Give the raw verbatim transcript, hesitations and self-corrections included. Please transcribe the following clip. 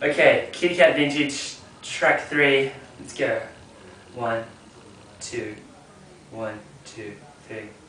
Okay, Kitty Cat Vintage, track three. Let's go. One, two, one, two, three.